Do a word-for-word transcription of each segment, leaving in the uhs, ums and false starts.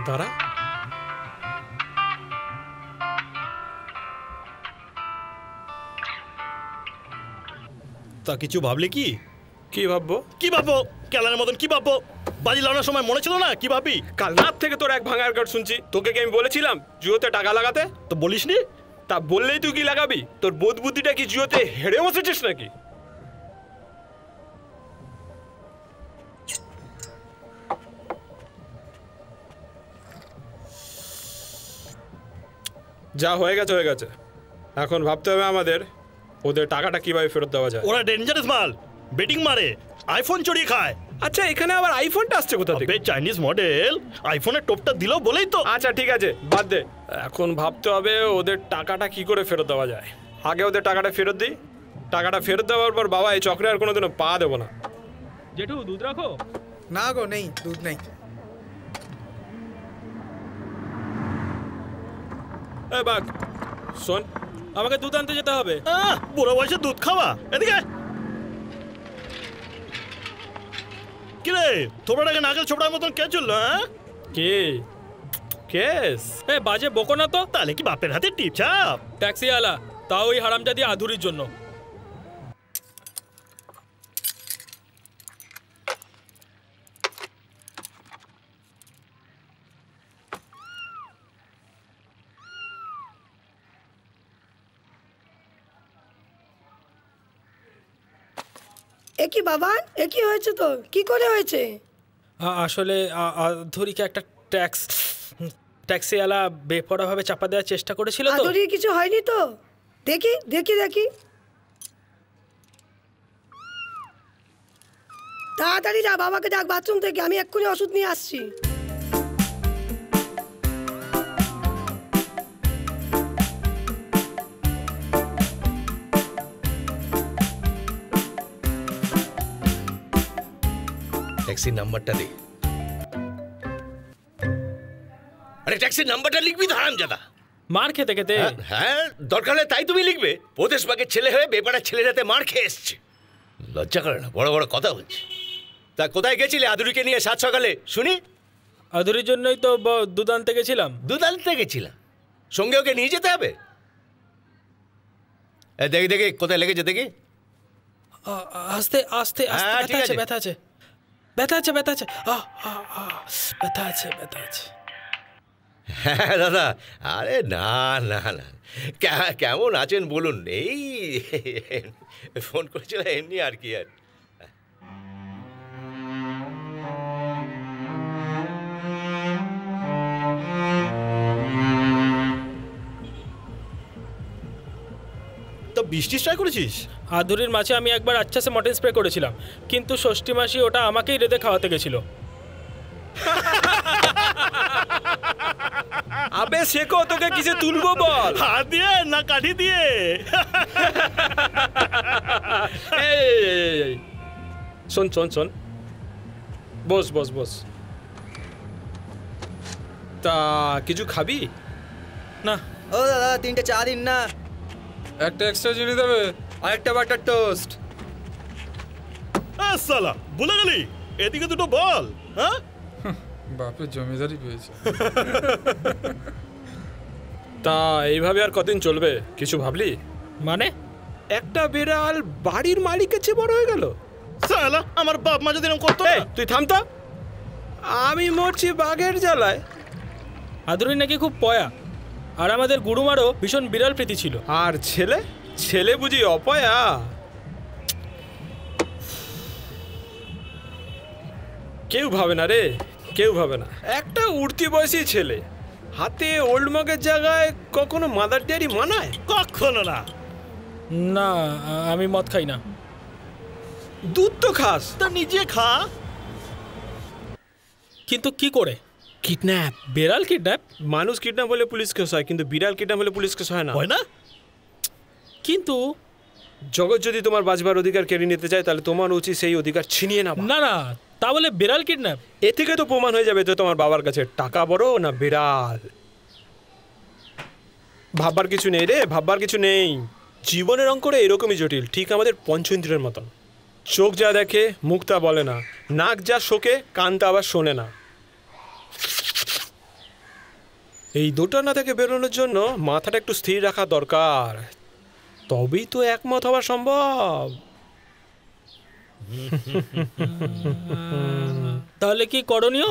দাঁড়া, তা কিছু ভাবলে কি? কি ভাববো? কি ভাববো? কেলার মতন কি ভাববো? বাজি লাগানোর সময় মনে ছিল না কি ভাবি? কাল রাত থেকে তোর এক ভাঙার কার্ড শুনছি। তোকে কি আমি বলেছিলাম জিওতে টাকা লাগাতে? তো বলিসনি? তা বললেই তুই কি লাগাবি? তোর বোধ বুদ্ধিটা কি জিওতে হেরে বসেছিস নাকি? যা হয়ে গেছে হয়ে গেছে। এখন ভাবতে হবে আমাদের ওদের টাকাটা কিভাবে ফেরত দেওয়া যায়। ওরা ডেঞ্জারাস মাল, বেটিং মারে, আইফোন চুরি খায়। আচ্ছা, এখানে আবার আইফোনটা আসছে কোথা থেকে? চাইনিজ মডেল, আইফোনের টপটা দিল বলেই তো। আচ্ছা ঠিক আছে, বাদ দে। এখন ভাবতে হবে ওদের টাকাটা কি করে ফেরত দেওয়া যায়। আগে ওদের টাকাটা ফেরত দিই। টাকাটা ফেরত দেওয়ার পর বাবা এই চক্রে আর কোনোদিনও পা দেবো না। জেঠু দুধ রাখো? না গো, নেই, দুধ নেই। এ বাঘ শোন, আমাকে দুধ আনতে যেতে হবে। বুড়ো বয়সে দুধ খাওয়া, এদিকে কিরে তোমরা নাগেল ছোপড়ার মতন কে চললো? হ্যাঁ কে কেস? এ বাজে বকো না তো। তাহলে কি বাপের হাতে টিপ ছাপ? ট্যাক্সি আলা, তাও ওই হারামজাদি আধুরির জন্য। একই বাবা, একই হয়েছে তো? কি করে হয়েছে? আসলে আধুরিকে একটা ট্যাক্স ট্যাক্সিওয়ালা বেপরোয়াভাবে চাপা দেওয়ার চেষ্টা করেছিল তো। আধুরির কিছু হয়নি তো? দেখি দেখি দেখি তাড়াতাড়ি যা, বাবাকে ডাক বাথরুম থেকে, আমি এক্ষুনি ওষুধ নিয়ে আসছি। ট্যাক্সির নাম্বারটা দে। আরে ট্যাক্সির নাম্বারটা লিখবি তো হারামজাদা। মার খেতে খেতে? হ্যাঁ, দরকার হলে তাই তুমি লিখবে। প্রদেশ বাগের ছেলে হয়ে বেপাড়ার ছেলে রাতে মার খেয়ে এসছে, লজ্জা করে না? বড় বড় কথা বলছে। তা কোথায় গেছিলে আদুরিকে নিয়ে সাত সকালে শুনি? আদুরির জন্যই তো দুধ আনতে গেছিলাম। দুধ আনতে গেছিলাম? সঙ্গে ওকে নিয়ে যেতে হবে? দেখি দেখি কোথায় লেগেছে দেখি। আস্তে আস্তে আস্তে, ব্যথা আছে ব্যথা আছে ব্যথা আছে ব্যথা আছে ব্যথা আছে ব্যথা আছে। হ্যাঁ দাদা, আরে না না না, কেমন আছেন বলুন? এই ফোন করেছিলাম এমনি আর কি। আর তো বৃষ্টি ট্রাই করেছিস? আধুরির মাছে আমি একবার আচ্ছা সে মটন স্প্রে করেছিলাম, কিন্তু ষষ্ঠী মাসি ওটা আমাকেই রেঁধে খাওয়াতে গেছিল। আবে শেখো, তোকে কিসে তুলবো বল? হাত দিয়ে না কাঠি দিয়ে? শোন শোন শোন, বস বস বস। তা কিছু খাবি? না। ও দাদা, তিনটে চা দিন না। একটা এক্সট্রা চিনি দেবে, আর একটা বাটার টোস্ট। সালা ভুলে গেলি, এদিকে দুটো বল। হ্যাঁ, বাপের জমিদারি পেয়েছে। তা এইভাবে আর কদিন চলবে? কিছু ভাবলি? মানে একটা বিড়াল বাড়ির মালিকের চেয়ে বড় হয়ে গেল। সালা আমার বাপ মা যদি এরকম করতো। তুই থামতা, আমি মরছি বাঘের জ্বালায়। আদুরি নাকি খুব পয়া, আর আমাদের গুরুমারও ভীষণ বিড়াল প্রীতি ছিল। আর ছেলে ছেলে বুঝি অপয়া? কেউ ভাবে না রে, কেউ ভাবে না। একটা উঠতি বয়সী ছেলে হাতে ওল্ড মগের জায়গায় কখনো মাদার ডেয়ারি মানায়? কখনো না। না, আমি মদ খাই না। দুধ তো খাস। তা নিজে খা। কিন্তু কি করে? কিডন্যাপ। বিড়াল কিডন্যাপ? মানুষ কিডন্যাপ হলে পুলিশ কেস হয়, কিন্তু বিড়াল কিডন্যাপ হলে পুলিশ কেস হয় না। হয় না? কিন্তু জগৎ যদি তোমার বাঁচবার অধিকার কেড়ে নিতে চায়, তাহলে তোমার উচিত সেই অধিকার ছিনিয়ে না। না না, তা বলে বিড়াল কিডন্যাপ? এ থেকে তো প্রমাণ হয়ে যাবে তো তোমার বাবার কাছে টাকা বড় না বিড়াল। ভাববার কিছু নেই রে, ভাববার কিছু নেই। জীবনের অঙ্কটা এরকমই জটিল, ঠিক আমাদের পঞ্চেন্দ্রিয়ের মতন। চোখ যা দেখে মুখ তা বলে না, নাক যা শোকে কান তা আবার শোনে না। এই দোটানা থেকে বেরোনোর জন্য মাথাটা একটু স্থির রাখা দরকার, তবেই তো একমত হওয়া সম্ভব। তাহলে কি করণীয়?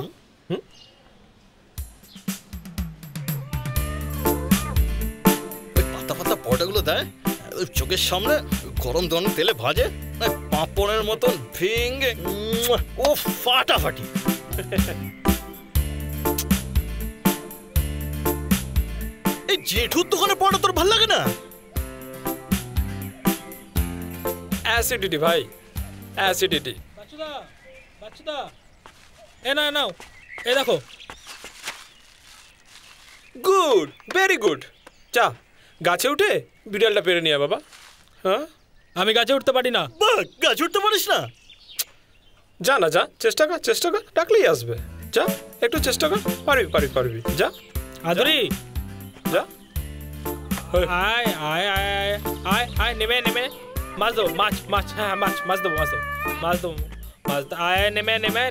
ওই পাতা পাতা পটাগুলো দেয়, ওই চোখের সামনে গরম দন তেলে ভাজে, ওই পাঁপড়ের মতন ভেঙে ও ফাটাফাটি। এই জেঠুর দোকানে পড়া তোর ভাল লাগে না? অ্যাসিডিটি ভাই, অ্যাসিডিটি। বাচ্চুদা, বাচ্চুদা, এ না নাও, এ দেখো। Good, very good. চা গাছে উঠে বিড়ালটা পেরে নিয়ে বাবা। হ্যাঁ, আমি গাছে উঠতে পারি না। বাহ, গাছ উঠতে পারিস না? যা না যা, চেষ্টা কর, চেষ্টা কর, ডাকলেই আসবে। যা একটু চেষ্টা কর, পারবি পারবি পারবি। যা আদুরি, যা। আয় আয় আয় আয় আয় আয়, নেমে নেমে মাছ দেবো, মাছ মাছ, হ্যাঁ মাছ মাছ দেবো, মাছ দেবো, মাছ দেবো, মাছ দেবো। আয় নেমে নেমে,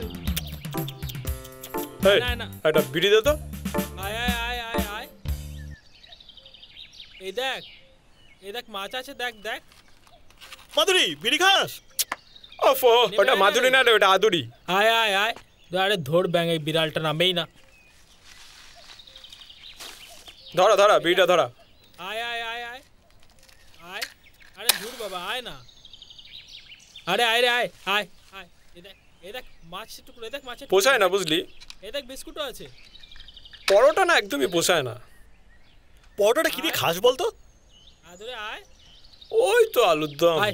এই, না, না। একটা বিড়ি দে তো। আয় আয় আয় আয় আয়, এই দেখ, এই দেখ মাছ আছে, দেখ দেখ। মাধুরী, বিড়ি খাস? ওফ, ওটা মাধুরী না রে, ওটা আদুরি। আয় আয় আয়, আরে ধর ব্যাং, এই বিড়ালটা নামেই না। ধরা ধরা বিড়িটা ধরা। আয় আয় আয় আয় আয়, আরে ধুর বাবা, আয় না। আরে আয় রে, আয় আয় আয়, এই দেখ, এই দেখ মাছের টুকরো, এই দেখ মাছের টুকরো। পোষায় না বুঝলি, এই দেখ বিস্কুটও আছে। পরোটা না একদমই পোষায় না। পরোটাটা কি দিয়ে খাস বলতো? আদরে আয়, ওই তো আলুর দম। আয়।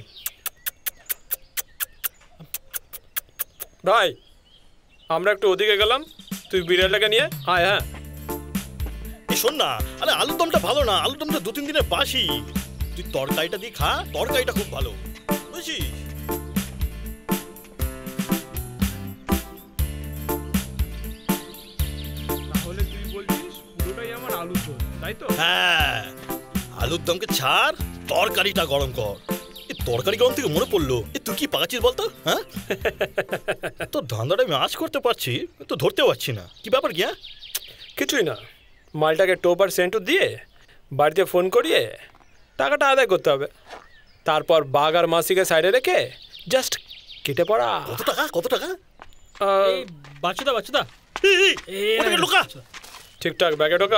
ভাই আমরা একটু ওদিকে গেলাম, তুই বিড়ালটাকে নিয়ে আয়। হ্যাঁ এই শোন না, আরে আলুর দমটা ভালো না, আলুর দমটা দু তিন দিনের বাসি। তুই তরকারিটা দিয়ে খা, তরকারিটা খুব ভালো, বুঝছিস? তাহলে তুই বলছিস পুরোটাই আমার আলুর দম, তাই তো? হ্যাঁ, আলুর দমকে ছাড়, তরকারিটা গরম কর। এই তরকারি গরম থেকে মনে পড়লো, এ তুই কি পাকাচ্ছিস বলতো? হ্যাঁ, তোর ধান্দাটা আমি আজ করতে পারছি, তো ধরতে পারছি না। কি ব্যাপার কি? হ্যাঁ, কিছুই না, মালটাকে টোপ আর সেন্টু দিয়ে বাড়িতে ফোন করিয়ে টাকাটা আদায় করতে হবে। তারপর বাঘ আর মাসিকে সাইডে রেখে জাস্ট কেটে পড়া। কত টাকা? কত টাকা? আহ, এই বাচ্চুদা, বাচ্চুদা, এই, এই, এই ওটাকে লুকা। ঠিকঠাক ব্যাগে ঢোকা।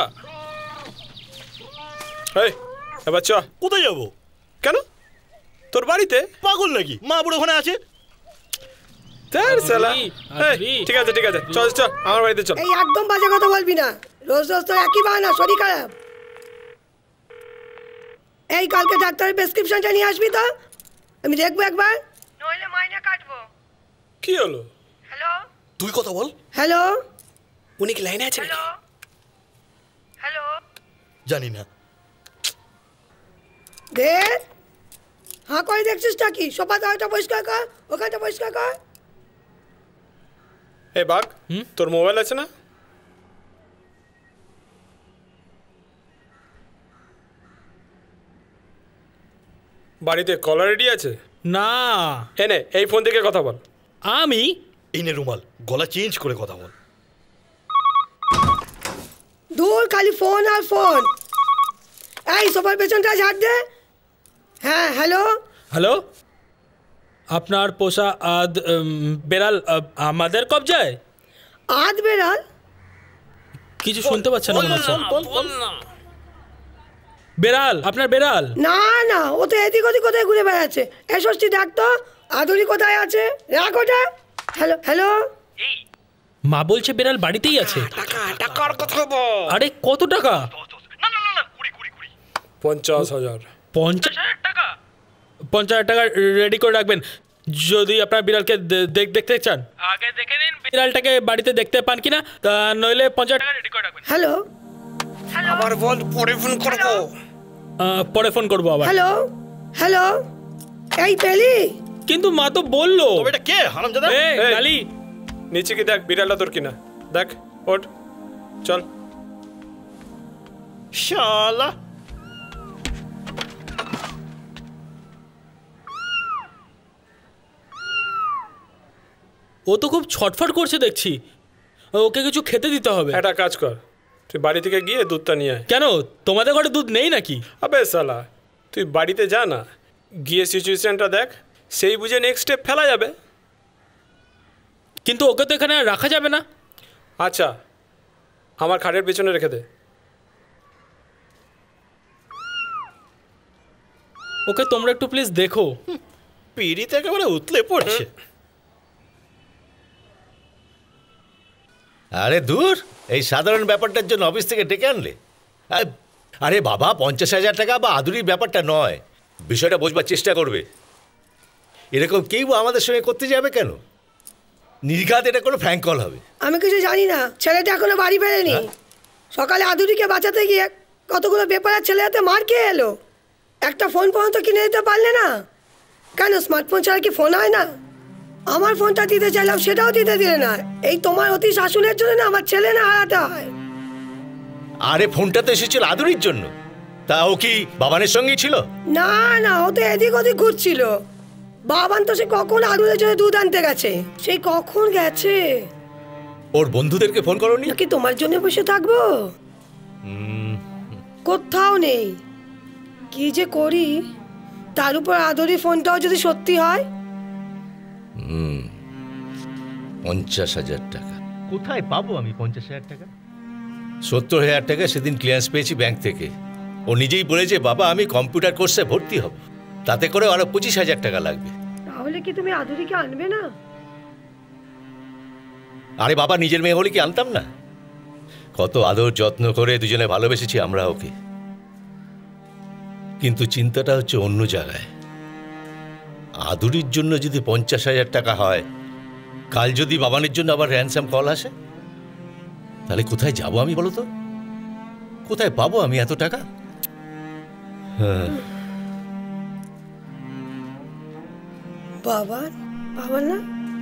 এই এবার চ। কোথায় যাবো? কেন, তোর বাড়িতে? পাগল নাকি? মা বুড়ো ওখানে আছে। তার শালা। আদুরি, এই, আদুরি। ঠিক আছে ঠিক আছে, চল চল আমার বাড়িতে চল। এই একদম বাজে কথা বলবি না, রোজ রোজ তো একই বাহানা, শরীর খারাপ। এই কালকে ডাক্তারের প্রেসক্রিপশনটা নিয়ে আসবি তো, আমি দেখবো একবার, নইলে মাইনে কাটবো। কি হলো? হ্যালো তুই কথা বল। হ্যালো উনি কি লাইনে আছেন? হ্যালো হ্যালো, জানি না। দেখ হ্যাঁ করে দেখছিসটা কি? সোফা দাওয়াটা পরিষ্কার কর, ওখানটা পরিষ্কার কর। এই বাঘ, তোর মোবাইল আছে না? বাড়িতে কলার রেডি আছে? না এনে এই ফোন থেকে কথা বল। আমি এই নে রুমাল, গলা চেঞ্জ করে কথা বল। দূর খালি ফোন আর ফোন। এই সোফার পেছনটা ঝাড় দে। হ্যাঁ হ্যালো হ্যালো, আপনার পোষা আদ উম, বেড়াল আহ, আমাদের কবজায়? আধ বেড়াল? কিছু শুনতে পাচ্ছেন না বল, মনে হচ্ছে। বল, বল, বল। বেড়াল, আপনার বেড়াল? না না, ও তো এদিক ওদিক কোথায় ঘুরে বেড়াচ্ছে। এ ষষ্ঠী ডাক তো, আদুরি কোথায় আছে? রাখ ওটা। হ্যালো হ্যালো, মা বলছে বেড়াল বাড়িতেই আছে। টাকা টাকার কথা বল। আরে কত টাকা? পঞ্চাশ হাজার। পঞ্চাশ হাজার টাকা? পঞ্চাশ হাজার টাকা রেডি করে রাখবেন। যদি আপনার বিড়ালকে দে- দেখ- দেখতে চান আগে দেখে নিন বিড়ালটাকে বাড়িতে দেখতে পান কিনা, তা নইলে পঞ্চাশ টাকা রেডি করে রাখবেন। হ্যালো আবার বল, পরে ফোন করবো। আহ, পরে ফোন করবো আবার। হ্যালো হ্যালো, এই পেলি? কিন্তু মা তো বললো। তবে এটা কে হারামজাদা? এই, এই। গালি। নিচে কি দেখ, বিড়ালটা তোর কিনা দেখ। ওঠ চল। শালা, ও তো খুব ছটফট করছে দেখছি, ওকে কিছু খেতে দিতে হবে। একটা কাজ কর, তুই বাড়ি থেকে গিয়ে দুধটা নিয়ে আয়। কেন তোমাদের ঘরে দুধ নেই নাকি? আবে শালা, তুই বাড়িতে যা না, গিয়ে সিচুয়েশনটা দেখ, সেই বুঝে নেক্সট স্টেপ ফেলা যাবে। কিন্তু ওকে তো এখানে আর রাখা যাবে না। আচ্ছা, আমার খাটের পেছনে রেখে দে। ওকে তোমরা একটু প্লিজ দেখো। পিড়িতে একেবারে উতলে পড়ছে। আরে দূর, এই সাধারণ ব্যাপারটার জন্য অফিস থেকে ডেকে আনলে? আ- আরে বাবা, পঞ্চাশ হাজার টাকা বা আদুরির ব্যাপারটা নয়, বিষয়টা বোঝবার চেষ্টা করবে। এরকম কেউ আমাদের সঙ্গে করতে যাবে কেন? নির্ঘাত এটা কোনো ফ্র্যাঙ্ক কল হবে। আমি কিছু জানি না, ছেলেটা এখনো বাড়ি ফেরেনি। সকালে আদুরিকে বাঁচাতে গিয়ে কতগুলো বেপারের ছেলে হাতে মার খেয়ে এলো। একটা ফোন পর্যন্ত কিনে দিতে পারলে না কেন? স্মার্টফোন ছাড়া কি ফোন হয় না? আমার ফোনটা দিতে চাইলাম, সেটাও দিতে দিলে না। এই তোমার অতি শাসনের জন্য না আমার ছেলে না হারাতে হয়। আরে ফোনটা তো এসেছিল আদুরির জন্য, তা ও কি বাবানের সঙ্গেই ছিল? না না, ও তো এদিক ওদিক ঘুরছিল। বাবান তো সে কখন আদুরের জন্য দুধ আনতে গেছে, সেই কখন গেছে। ওর বন্ধুদেরকে ফোন করোনি? নাকি তোমার জন্য বসে থাকবো? কোথাও নেই। কি যে করি, তার উপর আদরি ফোনটাও যদি সত্যি হয়। পঞ্চাশ হাজার টাকা কোথায় পাবো আমি? পঞ্চাশ হাজার টাকা, সত্তর হাজার টাকা সেদিন ক্লিয়ারেন্স পেয়েছি ব্যাংক থেকে। ও নিজেই বলেছে, বাবা আমি কম্পিউটার কোর্সে ভর্তি হব, তাতে করে আরো পঁচিশ হাজার টাকা লাগবে। তাহলে কি তুমি আদুরিকে আনবে না? আরে বাবা, নিজের মেয়ে হলে কি আনতাম না? কত আদর যত্ন করে দুজনে ভালোবেসেছি আমরা ওকে। কিন্তু চিন্তাটা হচ্ছে অন্য জায়গায়। আদুরির জন্য যদি পঞ্চাশ হাজার টাকা হয়, কাল যদি বাবানের জন্য আবার র্যানসাম কল আসে, তাহলে কোথায় যাব আমি বলো তো? কোথায় পাবো আমি এত টাকা? হ্যাঁ, বাবা বাবা না।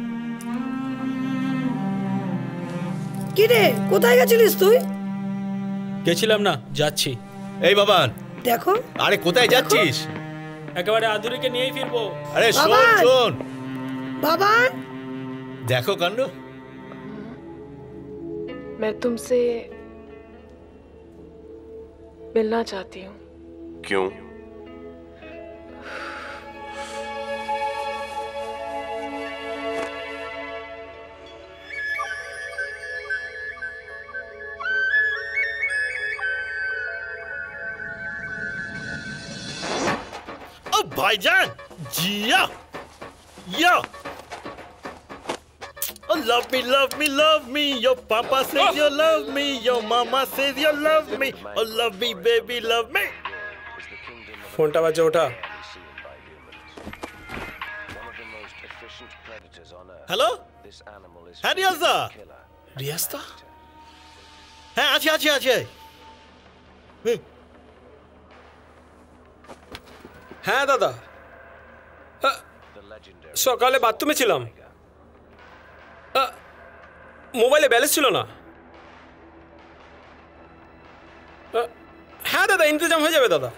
কি রে, কোথায় গেছিলিস তুই? গেছিলাম না, যাচ্ছি। এই বাবান, দেখো। আরে কোথায় যাচ্ছিস? একেবারে আদুরিকে নিয়েই ফিরবো। আরে শোন বাবান! শোন, বাবা, দেখো কাণ্ড। मैं तुमसे मिलना चाहती हूँ। क्यों? ओ भाईजान, जिया या Oh, love me, love me, love me. Your papa says you love me. Your mama says you love me. Oh, love me, baby, love me. ফোনটা বাজে, ওটা। হ্যালো, হ্যাঁ রিয়াজদা। রিয়াজদা? হ্যাঁ আছে আছে আছে। হুম, হ্যাঁ দাদা, আ, সকালে বাথরুমে ছিলাম, আ, মোবাইলে ব্যালেন্স ছিল না। আ, হ্যাঁ দাদা, ইন্তজাম হয়ে যাবে দাদা।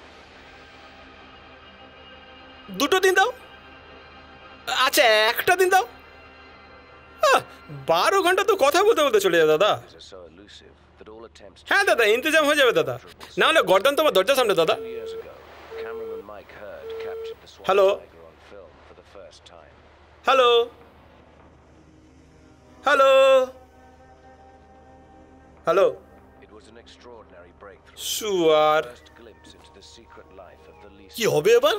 দুটো দিন দাও। আচ্ছা, একটা দিন দাও। আ, বারো ঘন্টা তো কথা বলতে বলতে চলে যায় দাদা। হ্যাঁ দাদা, ইন্তজাম হয়ে যাবে দাদা, না হলে গর্দান তোমার দরজার সামনে দাদা। হ্যালো হ্যালো হ্যালো হ্যালো সুয়ার, কি হবে এবার?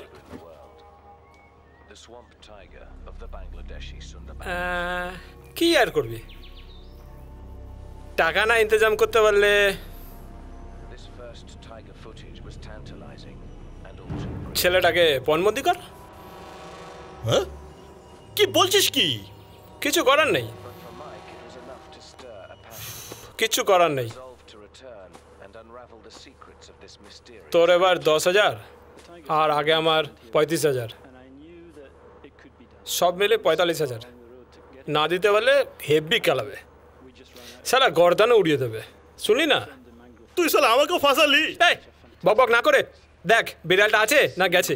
আহ, কি আর করবি, টাকা না ইন্তজাম করতে পারলে ছেলেটাকে পণবন্দি কর। হ্যাঁ, কি বলছিস? কি কিছু করার নেই, কিছু করার নেই। তোর এবার দশ হাজার আর আগে আমার পঁয়ত্রিশ হাজার, সব মিলে পঁয়তাল্লিশ হাজার। না দিতে পারলে হেভি কালাবে, সারা গর্দানে উড়িয়ে দেবে। শুনলি না? তুই সালা আমাকেও ফাঁসালি। এই বকবক না করে দেখ, বিড়ালটা আছে না গেছে।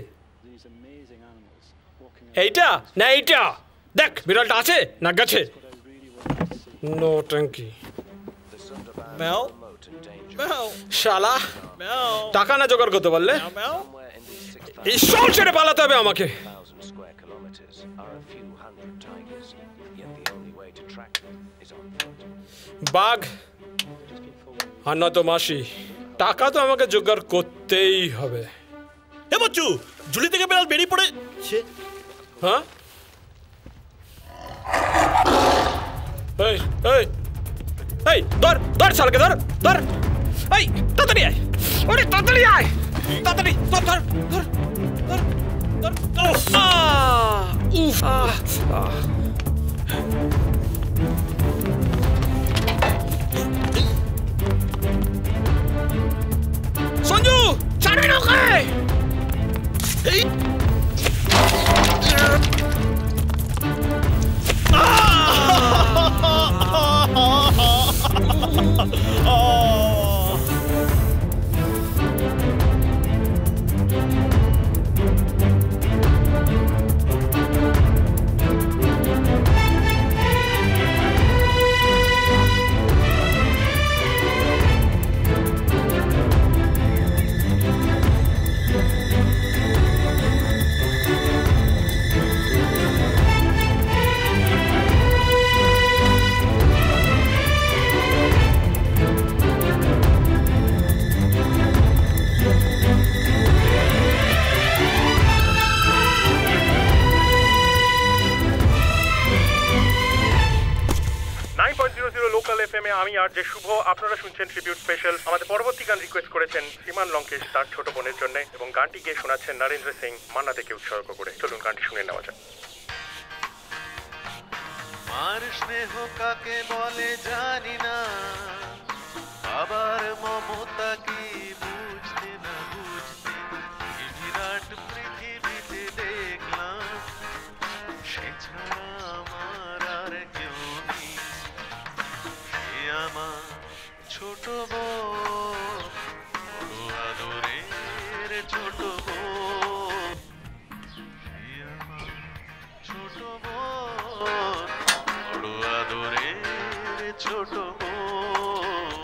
এইটা না এইটা, দেখ বিড়ালটা আছে না গেছে। নো ট্যাঙ্কি। ম্যাও শালা টাকা না জোগাড় করতে পারলে এই শহর ছেড়ে পালাতে হবে আমাকে। বাঘ আর নয়তো মাসি, টাকা তো আমাকে জোগাড় করতেই হবে। এ বচ্চু, ঝুলি থেকে বেড়াল বেরিয়ে পড়েছে। হ্যাঁ এই এই এই ধর ধর শালাকে, ধর ধর, এই তাড়াতাড়ি আয়, ওরে তাড়াতাড়ি আয়, তাড়াতাড়ি ধর ধর ধর ধর ধর। উফ উফ সঞ্জু, ছাড়বি না ওকে। এই আমি আর যে শুভ, আপনারা শুনছেন ট্রিবিউট স্পেশাল। আমাদের পরবর্তী গান রিকোয়েস্ট করেছেন শ্রীমান লঙ্কেশ তার ছোট বোনের জন্য, এবং গানটি গিয়ে শোনাচ্ছেন নরেন্দ্র সিং মান্না থেকে উৎসর্গ করে। চলুন গানটি শুনে নেওয়া যাক। আর স্নেহ কাকে বলে জানি না, আবার মমতা কি বুঝতে না বুঝতে বিরাট পৃথিবীতে দেখলাম, সে ছাড়া আমার আর কেউ নেই, সে আমার ছোট বোন, বড় আদরের ছোট বোন, সে আমার ছোট বোন, বড় আদরের ছোট বোন।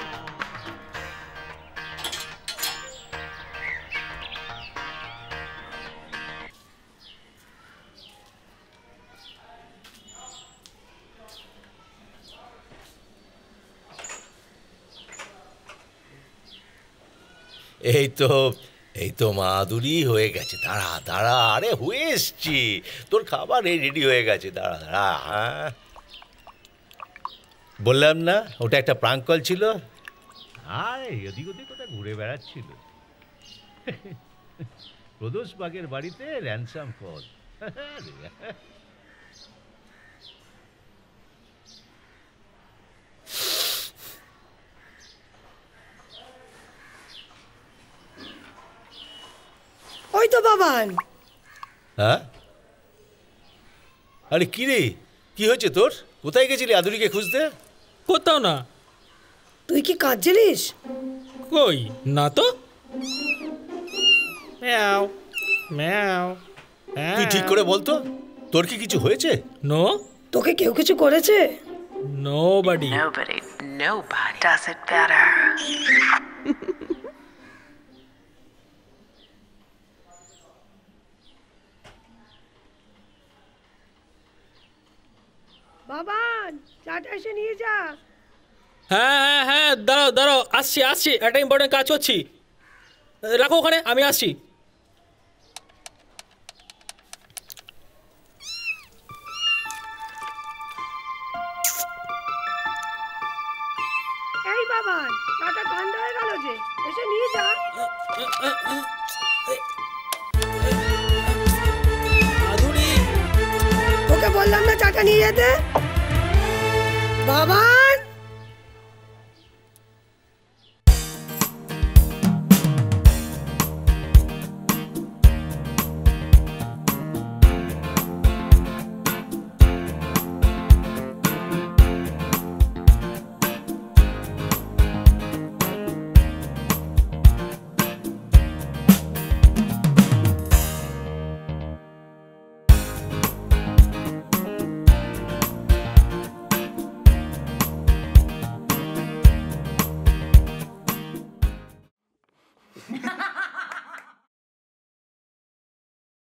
এই তো এই তো মাদুরি হয়ে গেছে। দাঁড়া দাঁড়া, আরে হয়ে এসছি, তোর খাবার এই রেডি হয়ে গেছে। দাঁড়া দাঁড়া, হ্যাঁ বললাম না ওটা একটা প্রাঙ্ক কল ছিল। আরে এদিক ওদিক কোথায় ঘুরে বেড়াচ্ছিল, প্রদোষ বাগের বাড়িতে র্যানসাম কল। ওই তো বাবান। হ্যাঁ, আরে কি রে, কি হয়েছে তোর? কোথায় গেছিলি আদুরিকে খুঁজতে? কোথাও না। তুই কি কাঁদছিলিস? কই না তো। ম্যাও ম্যাও। তুই ঠিক করে বলতো, তোর কি কিছু হয়েছে? নো। তোকে কেউ কিছু করেছে? Nobody. Nobody. Nobody does it better. Baban, চাটা এসে নিয়ে যা। হ্যাঁ হ্যাঁ হ্যাঁ, দাঁড়াও দাঁড়াও, আসছি আসছি, একটা ইম্পর্টেন্ট কাজ করছি। রাখো ওখানে, আমি আসছি। এই বাবান, চাটা ঠান্ডা হয়ে গেল যে, এসে নিয়ে যা। আদুরি, তোকে বললাম না চাটা নিয়ে যেতে। বাবান, Ha